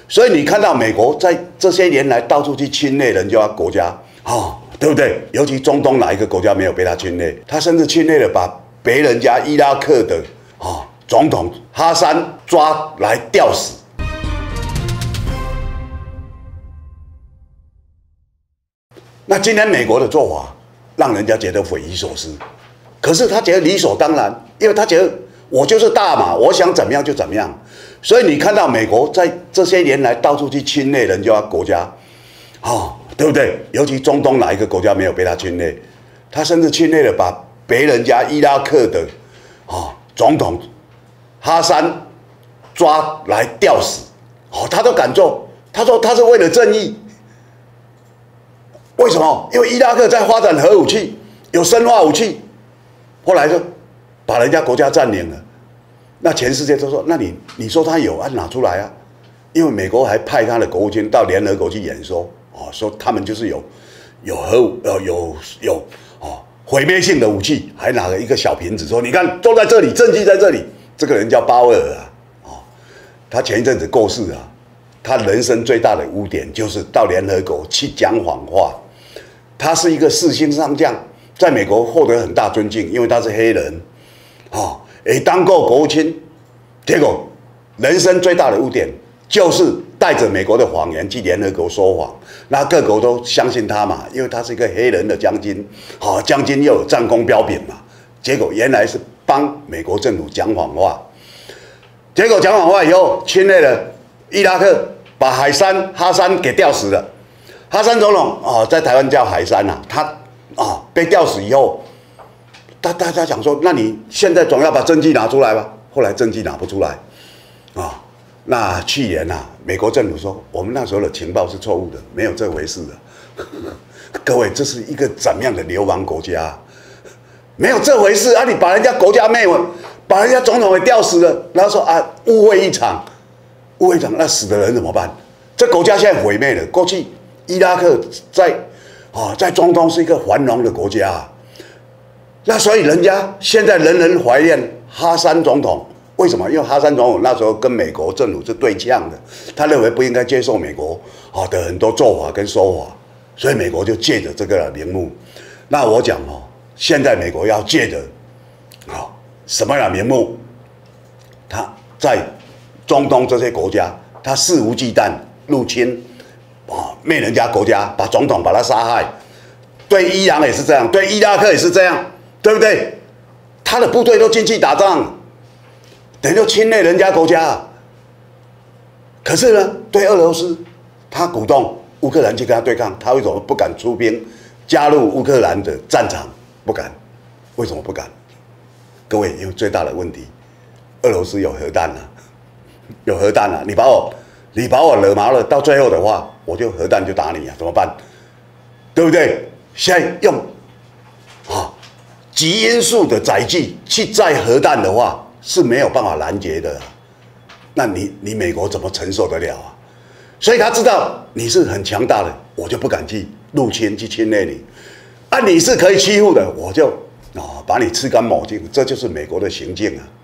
所以你看到美国在这些年来到处去侵略人家国家，对不对？尤其中东哪一个国家没有被他侵略？他甚至侵略了把别人家伊拉克的总统哈桑抓来吊死。那今天美国的做法让人家觉得匪夷所思，可是他觉得理所当然，因为他觉得我就是大嘛，我想怎么样就怎么样。所以你看到美国在这些年来到处去侵略人家国家，对不对？尤其中东哪一个国家没有被他侵略？他甚至侵略了把别人家伊拉克的总统哈桑抓来吊死，他都敢做。他说他是为了正义。为什么？因为伊拉克在发展核武器，有生化武器，后来就把人家国家占领了。那全世界都说，那你说他有拿出来啊？因为美国还派他的国务卿到联合国去演说，说他们就是有核武有毁灭性的武器，还拿了一个小瓶子说，你看都在这里，证据在这里。这个人叫鲍威尔他前一阵子过世啊，他人生最大的污点就是到联合国去讲谎话。他是一个4星上将，在美国获得很大尊敬，因为他是黑人，也当过国务卿。结果人生最大的污点就是带着美国的谎言去联合国说谎，那各国都相信他嘛，因为他是一个黑人的将军，将军又有战功彪炳嘛。结果原来是帮美国政府讲谎话，结果讲谎话以后侵略了伊拉克，把哈桑给吊死了。哈桑总统在台湾叫海山他被吊死以后，大家想说，那你现在总要把证据拿出来吧？后来证据拿不出来那去年美国政府说，我们那时候的情报是错误的，没有这回事的。各位，这是一个怎么样的流氓国家？没有这回事你把人家国家灭了，把人家总统给吊死了，然后说误会一场，那死的人怎么办？这国家现在毁灭了。过去伊拉克在中东是一个繁荣的国家那所以人家现在人人怀念哈桑总统。为什么？因为哈桑总统那时候跟美国政府是对呛的，他认为不应该接受美国的很多做法跟说法，所以美国就借着这个名目。那我讲现在美国要借着什么样的名目？他在中东这些国家，他肆无忌惮入侵灭人家国家，把总统把他杀害。对伊朗也是这样，对伊拉克也是这样，对不对？他的部队都进去打仗，等于就侵略人家国家。可是呢，对俄罗斯，他鼓动乌克兰去跟他对抗，他为什么不敢出兵加入乌克兰的战场？不敢，为什么不敢？各位，因为最大的问题，俄罗斯有核弹有核弹你把我惹毛了，到最后的话，我就核弹就打你怎么办？对不对？现在用极音速的载具去载核弹的话，是没有办法拦截的那你美国怎么承受得了所以他知道你是很强大的，我就不敢去入侵去侵略你你是可以欺负的，我就把你吃干抹净。这就是美国的行径